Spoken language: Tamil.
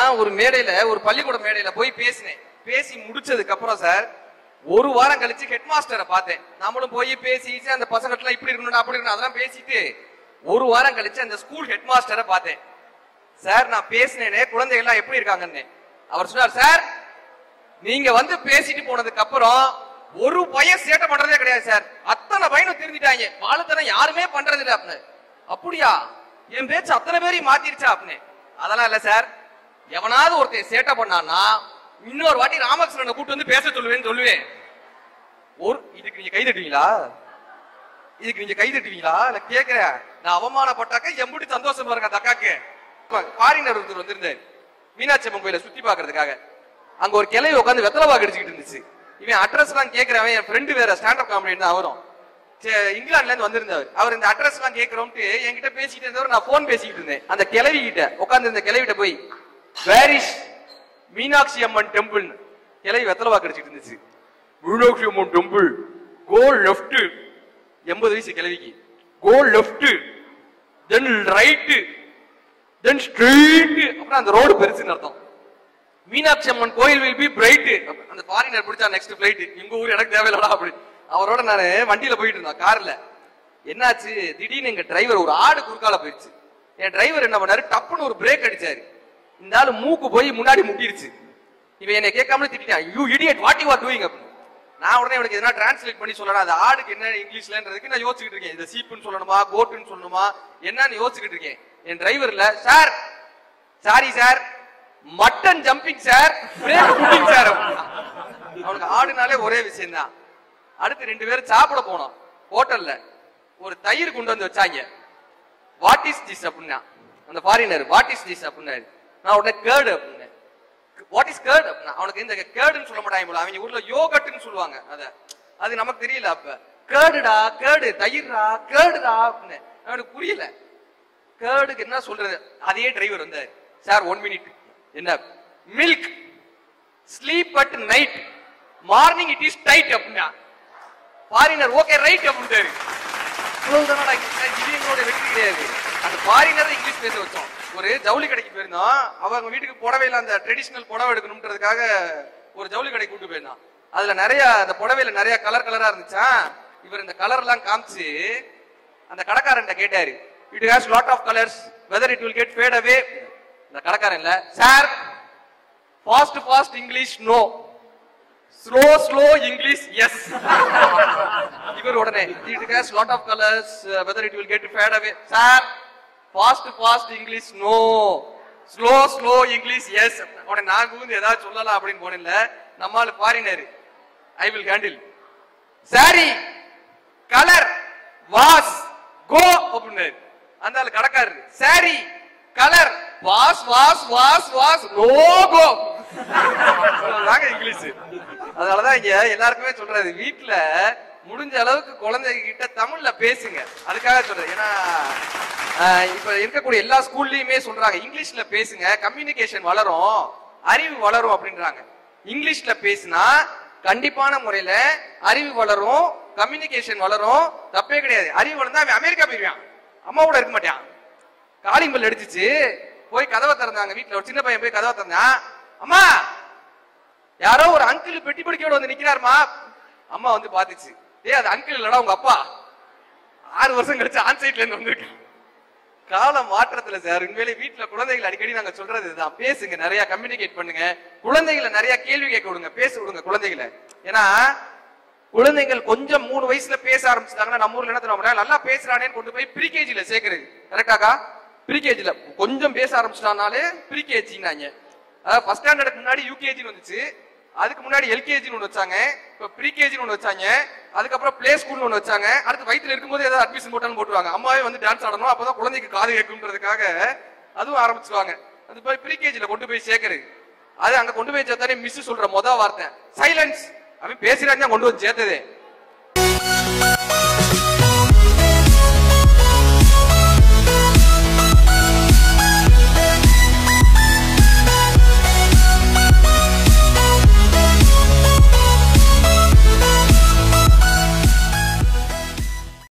ஒரு மேடையில ஒரு பள்ளிக்கூட மேடையில போய் பேசினேன். பேசி முடிச்சதுக்கு அப்புறம் சார் ஒரு வாரம் கழிச்சு ஹெட் மாஸ்டரை பார்த்தேன். நம்மளும் போய் பேசி அந்த பசங்கள்லாம் இப்படி இருக்கணும் அப்படி இருக்கணும் அதெல்லாம் பேசிட்டு ஒரு வாரம் கழிச்சு அந்த ஸ்கூல் ஹெட் மாஸ்டரை பார்த்தேன். சார் நான் பேசினேனே குழந்தைகள்லாம் எப்படி இருக்காங்கன்னு. அவர் சொன்னார், சார் நீங்க வந்து பேசிட்டு போனதுக்கு அப்புறம் ஒரு பையன் சேட்டை பண்றதே கிடையாது சார், அத்தனை பையனும் திருந்திட்டாங்க, வாழுத்தனம் யாருமே பண்றது இல்லை அப்படின்னு. அப்படியா, என் பேச்சு அத்தனை பேரையும் மாத்திருச்சா அப்படின்னு. அதெல்லாம் இல்ல சார், எவனாவது ஒருத்தன் சேட்டை பண்ணான்னா இன்னொரு வாட்டி ராமகிருஷ்ணனை கூட்டு வந்து பேச சொல்லுவேன். இதுக்கு நீங்க கை தட்டுவீங்களா? இதுக்கு நீங்க கை தட்டுவீங்களா? இல்ல கேக்குறேன், நான் அவமானப்பட்டாக்க எம்புடி சந்தோஷம் பாருங்க. அந்த அக்காக்கு ஃபாரினர் ஒருத்தர் வந்திருந்தாரு மீனாட்சி அம்மன் கோயில சுத்தி பாக்குறதுக்காக. அங்க ஒரு கிளை உட்காந்து வெத்தலை அடிச்சுக்கிட்டு இருந்துச்சு. இவன் அட்ரஸ் எல்லாம் கேட்கிறவன், என் ஃப்ரெண்டு வேற ஸ்டாண்டப் காமெடி தான் அவரும் இங்கிலாந்துல இருந்து வந்திருந்தவர். அவர் இந்த அட்ரஸ் எல்லாம் கேட்கிறோம்ட்டு என்கிட்ட பேசிட்டு இருந்தவர். நான் போன் பேசிக்கிட்டு இருந்தேன். அந்த கிளவி கிட்ட உட்காந்து இந்த கிளவிட்ட போய் where is Meenakshi Amman temple, கிளவி வெத்தலை அடிச்சுட்டு இருந்துச்சு. Meenakshi Amman temple go left, 80 வயசு கிளவிக்கு. Go left then right then straight, அப்புறம் அந்த ரோடு பெருசுன்னு அர்த்தம். மீனாட்சி அம்மன் கோயில் வில் பி பிரைட். அந்த ஃபாரினர் பிடிச்சா நெக்ஸ்ட் ஃபிளைட், எங்க ஊர் எனக்கு தேவையில்லடா அப்படி. அவரோட நான் வண்டியில போயிட்டு இருந்தேன் கார்ல. என்னாச்சு, திடீர்னு எங்க டிரைவர் ஒரு ஆடு குறுக்கால போயிடுச்சு. என் டிரைவர் என்ன பண்ணாரு, டப்புன்னு ஒரு பிரேக் அடிச்சாரு. இந்த ஆளு மூக்கு போய் முன்னாடி முட்டிருச்சு. இவன் என்னை கேட்காம திட்டான், you idiot what you are doing அப்படின்னு. நான் உடனே எனக்கு எதனா டிரான்ஸ்லேட் பண்ணி சொல்லணும், அது ஆடுக்கு என்ன இங்கிலீஷ்லன்றதுக்கு நான் யோசிச்சுட்டு இருக்கேன். இந்த சீப்புன்னு சொல்லணுமா கோட்டுன்னு சொல்லணுமா என்னன்னு யோசிச்சுட்டு இருக்கேன். என் டிரைவர்ல, sir sorry sir mutton jumping sir brake putting sir. அவனுக்கு ஆடுனாலே ஒரே விஷயம் தான். அடுத்து 2 பேரும் சாப்பிட போனோம் ஹோட்டல்ல. ஒரு தயிர் கொண்டு வந்து வச்சாங்க. வாட் இஸ் திஸ் அப்படின்னா அந்த ஃபாரினர் வாட் இஸ் திஸ் அப்படின்னாரு. நான் உடனே கேர்டு அப்படின்னேன். வாட் இஸ் கேர்டு அப்படின்னா அவனுக்கு இந்த கேர்டுன்னு சொல்ல மாட்டாங்க போல, அவங்க ஊர்ல யோகட்டுன்னு சொல்லுவாங்க. அது நமக்கு தெரியல. அப்ப கேர்டுடா கேர்டு தயிர்டா கேர்டுடா அப்படின்னு அவனுக்கு புரியல. கேர்டுக்கு என்ன சொல்றது. அதே டிரைவர் வந்தாரு, சார் 1 மினிட், என்ன milk sleep at night morning it is tight அப்படின்னா ஃபாரினர் ஓகே ரைட் அப்படின்ட்டாரு. இது எங்களோட வெற்றி கிடையாது. அந்த ஃபாரினர் இங்கிலீஷ் பேச வச்சோம். ஒரு ஜவுளி கடைக்கு போயிருந்தோம். அவங்க வீட்டுக்கு புடவையில அந்த ட்ரெடிஷனல் புடவை எடுக்கணும்ன்றதுக்காக ஒரு ஜவுளி கடைக்கு கூட்டு போயிருந்தோம். அதுல நிறைய அந்த புடவையில நிறைய கலரா இருந்துச்சா. இவர் இந்த கலர் எல்லாம் காமிச்சு அந்த கடைக்காரன் கேட்டாரு, it has lot of colors, whether it will get fade away. இந்த கடைக்காரன் இல்ல, sir fast English no, slow English yes. இவர் உடனே it has lot of colors, whether it will get fade away. Sir fast English no, slow English yes. உடனே நான் கூந்து ஏதாவது சொல்லலாம் அப்படின்னு போனேன்ல. நம்மால foreigner I will handle. Sorry colour was go அப்படின்னாரு. அந்த ஆளு கடைக்காரரு sorry colour was no go. English. அதனாலதான் இங்க எல்லாருக்குமே சொல்றது, வீட்டுல முடிஞ்ச அளவுக்கு குழந்தைகிட்ட தமிழ்ல பேசுங்க. அதுக்காக சொல்றது. ஏன்னா இப்ப இருக்கக்கூடிய எல்லா ஸ்கூல்லயுமே சொல்றாங்க இங்கிலீஷ்ல பேசுங்க, கம்யூனிகேஷன் வளரும், அறிவு வளரும் அப்படின்றாங்க. இங்கிலீஷ்ல பேசினா கண்டிப்பான முறையில அறிவு வளரும், கம்யூனிகேஷன் வளரும், தப்பே கிடையாது. அறிவு வளர்ந்தா அவன் அமெரிக்கா போயிருவான், அம்மாவோட இருக்க மாட்டான். காலிங் பெல் அடிச்சிச்சு, போய் கதவை திறந்தாங்க. வீட்டுல ஒரு சின்ன பையன் போய் கதவை திறந்தான். அம்மா யாரோ ஒரு அங்கிள் பெட்டி படிக்கையோட வந்து நிக்கிறாருமா. அம்மா வந்து பாத்துச்சு, டேய் அது அங்கிள் இல்லடா உங்க அப்பா, 6 வருஷம் கழிச்சு ஆன்சைட்ல இருந்து வந்திருக்கான். கால மாற்றத்துல சார் உண்மையிலே வீட்டுல குழந்தைகள் அடிக்கடி நாங்க சொல்றது இதுதான், பேசுங்க, நிறைய கம்யூனிகேட் பண்ணுங்க, குழந்தைகளை நிறைய கேள்வி கேட்க விடுங்க, பேச விடுங்க குழந்தைகளை. ஏன்னா குழந்தைகள் கொஞ்சம் 3 வயசுல பேச ஆரம்பிச்சிட்டாங்கன்னா நம்ம ஊர்ல என்ன தெரியுமா, நல்லா பேசுறானேன்னு கொண்டு போய் ப்ரீகேஜில சேர்க்கறது. கரெக்டாக்கா? ப்ரீகேஜில கொஞ்சம் பேச ஆரம்பிச்சிட்டானாலே ப்ரீகேஜின்னாங்க. அதாவது ஃபர்ஸ்ட் ஸ்டாண்டர்டுக்கு முன்னாடி யூகேஜின்னு வந்துச்சு, அதுக்கு முன்னாடி எல்கேஜின்னு ஒன்று வச்சாங்க, இப்போ ப்ரீகேஜின்னு ஒன்று வச்சாங்க, அதுக்கப்புறம் பிளே ஸ்கூல்னு ஒன்று வச்சாங்க. அடுத்து வயிற்றுல இருக்கும்போது ஏதாவது அட்மிஷன் போட்டாலும் போட்டுருவாங்க. அம்மாவே வந்து டான்ஸ் ஆடணும், அப்பதான் குழந்தைக்கு காது கேட்கும்ன்றதுக்காக அதுவும் ஆரம்பிச்சுவாங்க. அது போய் ப்ரீகேஜில கொண்டு போய் சேர்க்கறது. அது அங்க கொண்டு போய் சேர்த்தாலே மிஸ் சொல்ற மொதல் வார்த்தை சைலன்ஸ். அவன் பேசுறாங்க கொண்டு வந்து சேர்த்ததே.